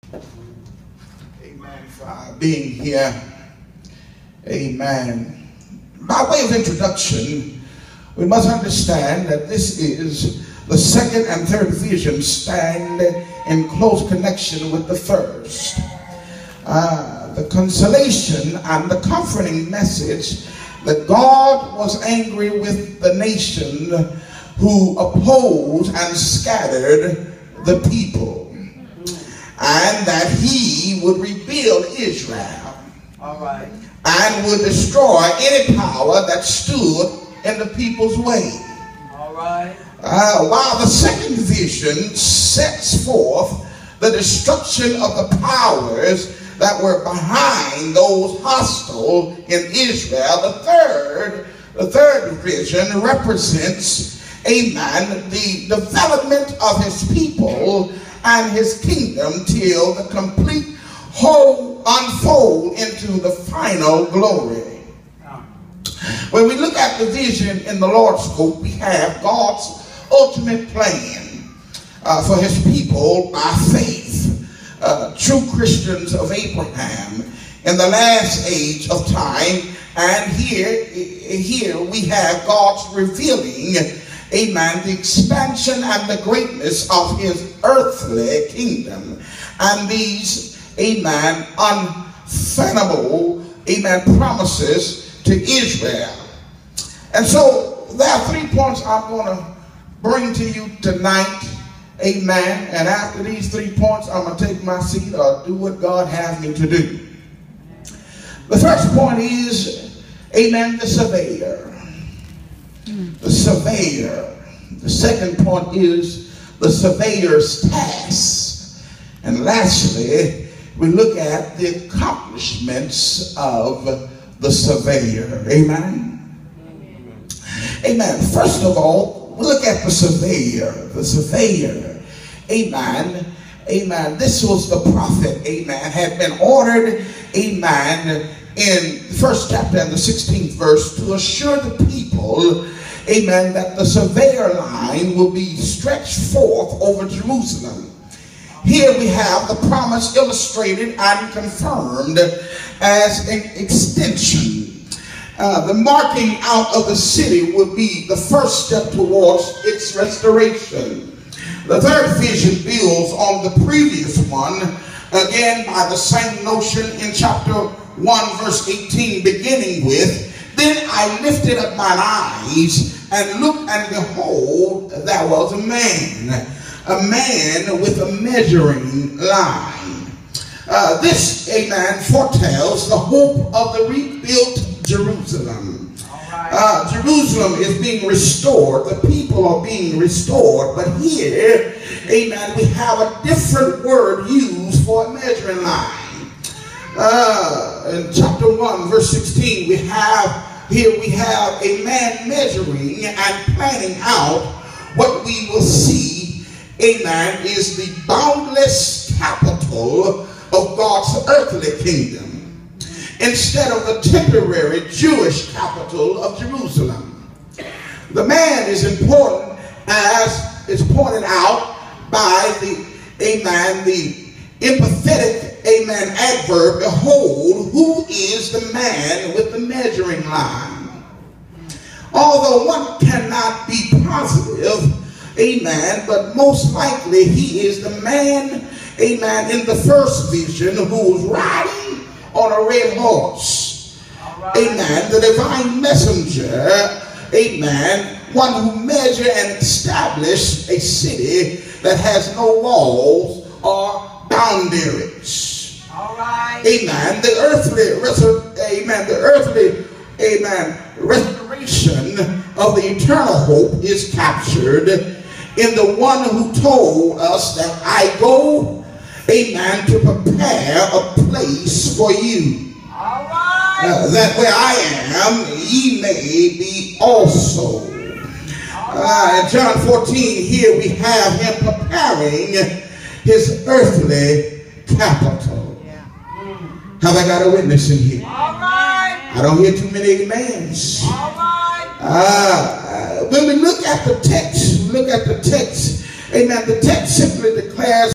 Amen, for being here. Amen. By way of introduction, we must understand that this is the second and third vision stand in close connection with the first. The consolation and the comforting message that God was angry with the nation who opposed and scattered the people, and that he would rebuild Israel. All right. And would destroy any power that stood in the people's way. All right. While the second vision sets forth the destruction of the powers that were behind those hostile in Israel, the third vision represents, amen, the development of his people and his kingdom till the complete whole unfold into the final glory. When we look at the vision in the Lord's scope, we have God's ultimate plan for his people by faith. True Christians of Abraham in the last age of time. And here we have God's revealing, amen, the expansion and the greatness of his earthly kingdom. And these, amen, unfathomable, amen, promises to Israel. And so there are 3 points I'm going to bring to you tonight. Amen. And after these 3 points, I'm going to take my seat or do what God has me to do. The first point is, amen, the surveyor. The surveyor. The second point is the surveyor's task. And lastly, we look at the accomplishments of the surveyor. Amen. Amen. First of all, we look at the surveyor. The surveyor. Amen. Amen. This was the prophet. Amen. Had been ordered. Amen. In the first chapter and the 16th verse to assure the people, amen, that the surveyor line will be stretched forth over Jerusalem. Here we have the promise illustrated and confirmed as an extension. The marking out of the city would be the first step towards its restoration. The third vision builds on the previous one, again by the same notion in chapter 1 verse 18, beginning with, "Then I lifted up mine eyes and looked, and behold, there was a man with a measuring line." This, amen, foretells the hope of the rebuilt Jerusalem. Jerusalem is being restored. The people are being restored. But here, amen, we have a different word used for a measuring line. In chapter 1, verse 16, we have a man measuring and planning out what we will see, amen, is the boundless capital of God's earthly kingdom, instead of the temporary Jewish capital of Jerusalem. The man is important, as is pointed out by the, amen, the empathetic, amen, adverb, "Behold, who is the man with the measuring line?" Although one cannot be positive, amen, but most likely he is the man, amen, in the first vision who was riding on a red horse. Amen. The divine messenger, amen, one who measured and established a city that has no walls or boundaries. All right. Amen. The earthly restoration of the eternal hope is captured in the one who told us that I go, amen, to prepare a place for you. All right. That where I am, ye may be also. In John 14, here we have him preparing his earthly capital. Yeah. Have I got a witness in here? All right. I don't hear too many amens. All right. When we look at the text, amen, the text simply declares